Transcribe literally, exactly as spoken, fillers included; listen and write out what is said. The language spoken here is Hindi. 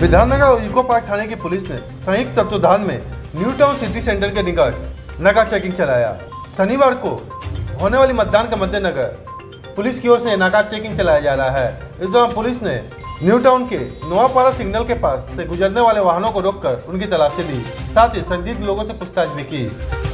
विधाननगर इको पार्क थाने की पुलिस ने संयुक्त तत्वाधान में न्यू टाउन सिटी सेंटर के निकट नाका चेकिंग चलाया। शनिवार को होने वाली मतदान के मद्देनजर पुलिस की ओर से नाका चेकिंग चलाया जा रहा है। इस दौरान पुलिस ने न्यू टाउन के नोआपाड़ा सिग्नल के पास से गुजरने वाले वाहनों को रोककर उनकी तलाशी ली, साथ ही संदिग्ध लोगों से पूछताछ भी की।